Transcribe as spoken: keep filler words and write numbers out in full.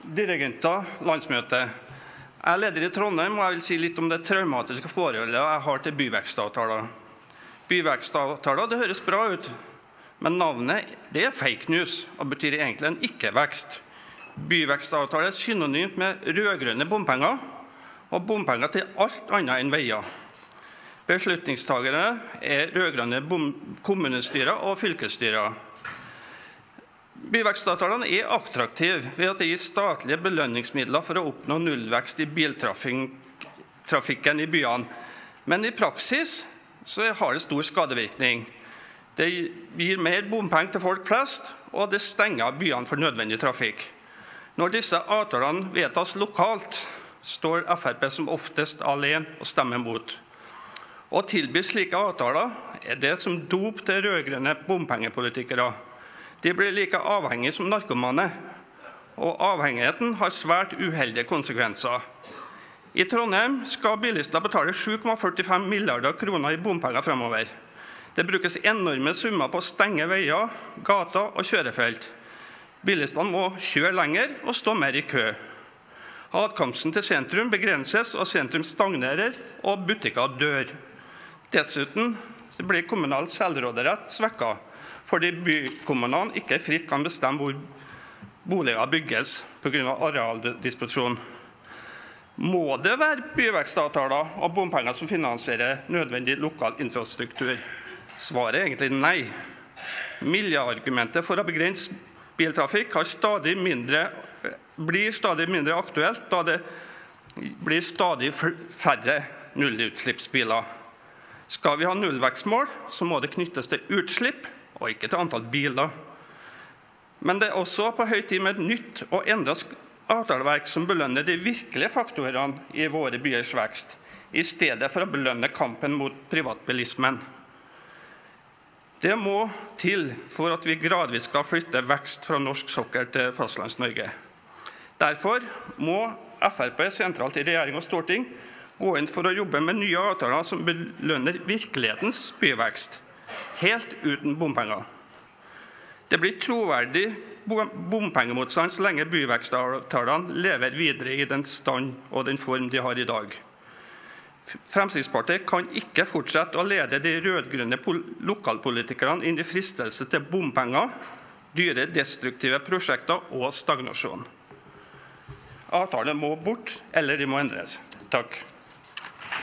dirigenter, landsmøte. Jeg er leder i Trondheim, og jeg vil si litt om det traumatiske forholdet jeg har til byvekstavtaler. Byvekstavtaler, det høres bra ut, men navnet det er fake news, og betyr egentlig en ikke-vekst. Byvekstavtaler er synonymt med rødgrønne bompenger, og bompenger til alt annet enn veier. Beslutningstagere er rødgrønne kommunestyrer og fylkesstyrer. Byvekstavtalene er attraktive ved at det gir statlige belønningsmidler for å oppnå nullvekst i biltrafikken i byene. Men i praksis så har det stor skadevirkning. Det gir mer bompenger til folk flest, og det stenger byene for nødvendig trafikk. Når disse avtalene vedtas lokalt, står Frp som oftest alene og stemmer mot. Å tilby slike avtaler er det som dop til rødgrønne bompengepolitikere. De blir like avhengige som narkomane, og avhengigheten har svært uheldige konsekvenser. I Trondheim skal bilister betale sju komma førtifem milliarder kroner i bompenger fremover. Det brukes enorme summer på å stenge veier, gater og kjørefelt. Bilistene må kjøre lenger og stå mer i kø. Adkomsten til sentrum begrenses, og sentrum stagnerer, og butikker dør. Dessuten blir kommunal selvråderett svekket, fordi bykommunene ikke fritt kan bestemme hvor boliger bygges på grunn av arealdisposisjon. Må det være byvekstavtaler og bompenger som finansierer nødvendig lokal infrastruktur? Svaret er egentlig nei. Miljøargumentet for å begrense biltrafikk har stadig mindre, blir stadig mindre aktuelt, da det blir stadig færre nullutslippsbiler. Skal vi ha nullvekstmål, så må det knyttes til utslipp, og ikke til antall biler. Men det er også på høy tid med et nytt og endret avtaleverk som belønner de virkelige faktorene i våre byers vekst, i stedet for å belønne kampen mot privatbilismen. Det må til for at vi gradvis skal flytte vekst fra norsk sokkel til fastlands-Norge. Derfor må Frp sentralt i regjering og storting gå inn for å jobbe med nye avtaler som belønner virkelighetens byvekst, helt uten bompenger. Det blir troverdig bompengemotstand så lenge byvekstavtalene lever videre i den stand og den form de har i dag. Fremskrittspartiet kan ikke fortsette å lede de rødgrønne lokalpolitikerne inn i fristelse til bompenger, dyre destruktive prosjekter og stagnasjon. Avtalen må bort, eller de må endres. Takk.